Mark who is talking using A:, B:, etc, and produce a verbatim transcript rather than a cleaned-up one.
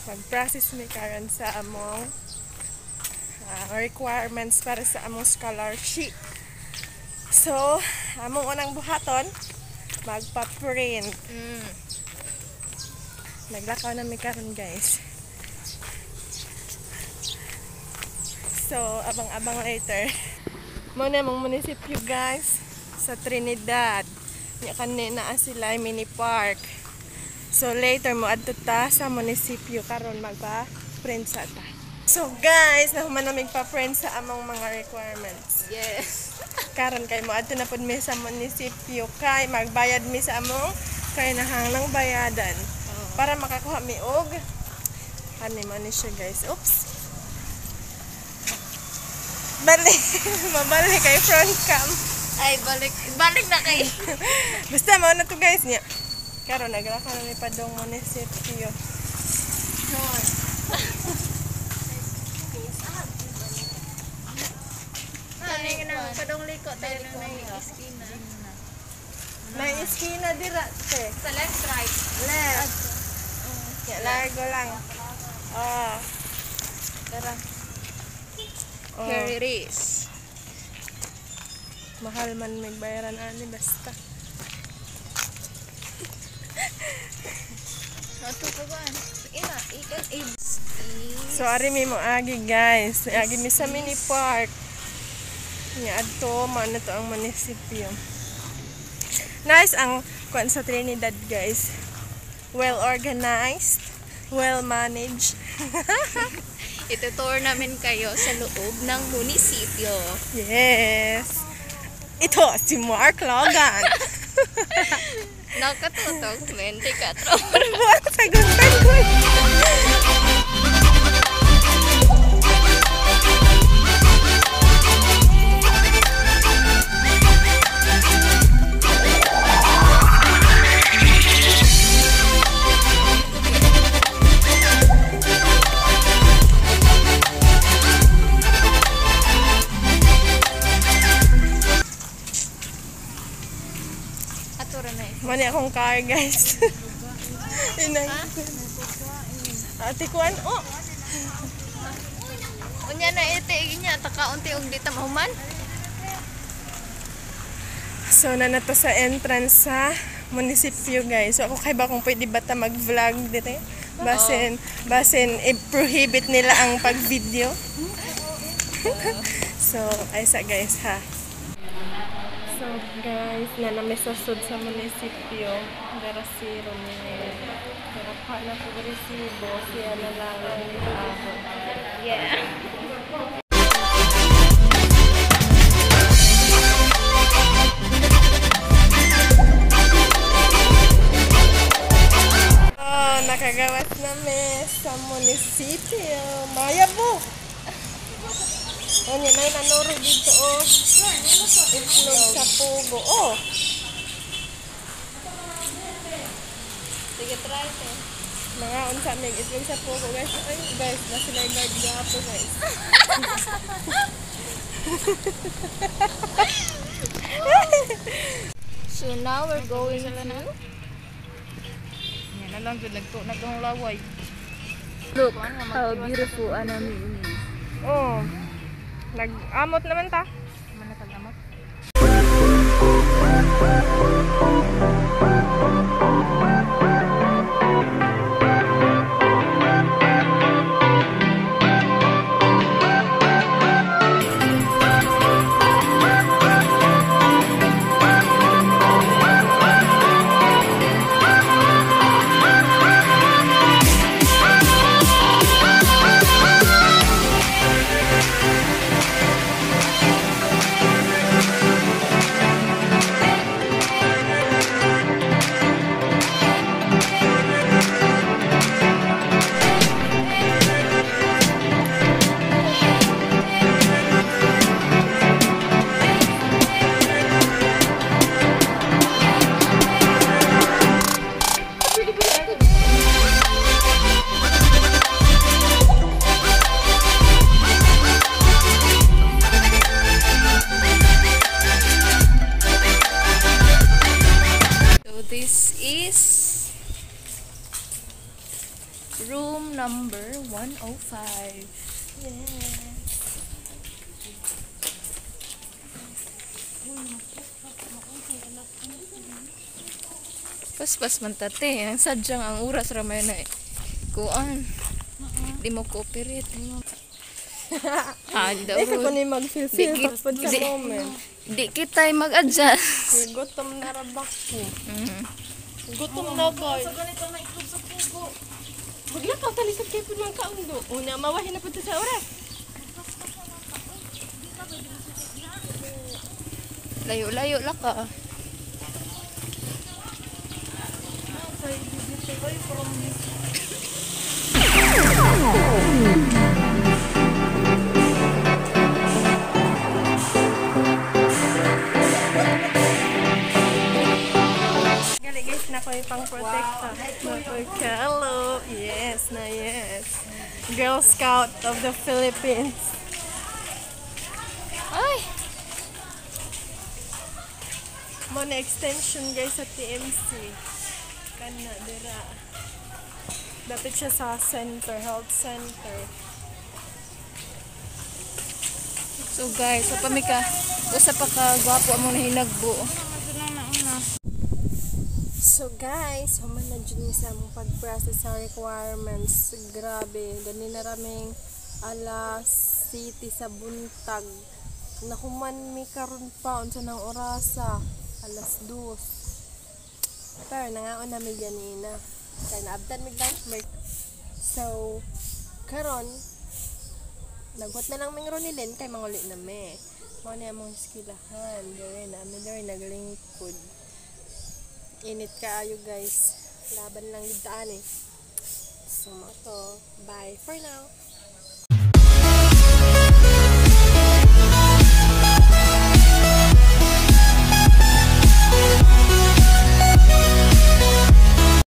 A: mag-process mi karon sa among uh, requirements para sa among scholarship. So, among unang buhaton, magpa-print. Mm. Naglakaw na mi karon, guys. So, abang-abang later. Muna mong munisipyo, guys, sa Trinidad. Nya kanina sila mini park. So later mo adto ta sa munisipyo karon magpa-print sa ta. So guys, nahuman na magpa-print sa among mga requirements.
B: Yes.
A: Karon kay mo adto na pud mi sa munisipyo kay magbayad mi sa among kay nahanglang bayadan. Oh. Para makakuha mi og ani man ni siya, guys. Oops. Balik, mabalik kay front cam.
B: Ay, balik, balik na kay.
A: Basta mo na to, guys niya. Karon naglaka na ni padong munisipyo.
B: Kani na padong liko tayo na iskina.
A: Na iskina dira te.
B: Sa left, right.
A: Left. Ya largo lang. Oh. Tara. Oh.
B: Here it is.
A: Mahal man may bayaran ani basta.
B: Ato ko ba? Ina, ikan is.
A: So ari mi mo agi, guys. Agi mi sa mini park. Nya adto man to ang munisipyo. Nice ang kuan sa Trinidad, guys. Well organized, well managed.
B: Itutour namin kayo sa loob ng munisipyo.
A: Yes. Ito si Mark Logan.
B: Nakatutok twenty-four.
A: Buwan sa guntan ko. Mani akong car, guys. Inang. Ate kuan, oh.
B: Unya na ite inya taka unti og dita mahuman.
A: So na nato sa entrance sa munisipyo, guys. So ako kay ba kung pwede ba ta mag-vlog dito? Basin, basin i-prohibit nila ang pag-video. So aysa, guys, ha. So guys, na namin sa sud sa munisipyo, garasiro ni Nakakuha na po resibo, siya na lang ang ako.
B: Yeah.
A: Oh, nakagawas namin sa munisipyo. Maya po! O niya, may nanuro dito, oh. Itlog sa pugo. Oh!
B: Sige, try ito.
A: Mga unsa may itlog sa pugo, guys. Ay, guys, nasa na guard gapo, guys.
B: So now we're going to...
C: Yan na lang, nagtong laway.
B: Look how beautiful anami is.
A: Oh. Nag-amot naman ta.
C: Mana tag-amot?
B: number one oh five.
A: Yes.
B: Paspas man tate. Ang sadyang ang oras ramay na eh. Kuan. Di mo cooperate. Di mo. Ah, di daw.
A: Eh, kako ni mag-feel-feel
B: Di-
A: pagpad sa
B: di-
A: moment.
B: Di kita'y mag-adjust.
A: Kaya gutom na rabak ko.
B: Mhm.
A: Gutom na guys. Sa ganito na itlog sa pugo. Huwag na ka, talisod kayo po ng kaundo. Una, mawahin na po ito sa oras.
B: Layo-layo lang ka.
A: Gali guys, na ko yung pang-protecta. Hello. Yes, na yes. Girl Scout of the Philippines.
B: Ay!
A: Mo na extension guys sa T M C. Kana dira. Dapat siya sa center, health center.
B: So guys, sa pamika, usa pa ka gwapo among nahinagbo.
A: So guys, human na dyan sa mong pag-process sa requirements. Grabe, gani na raming alas city sa buntag. Nakuman mi karon pa unsa nang orasa, alas dos. Pero nangaon na mi ganina. Kaya naabdan mi lunch break. So, karon nagwat na lang ming ronilin kay manguli na me. Mo na among skilahan, gawin na mi diri naglingkod. Init kaayo guys. Laban lang yung daan eh. So, mato. Bye for now.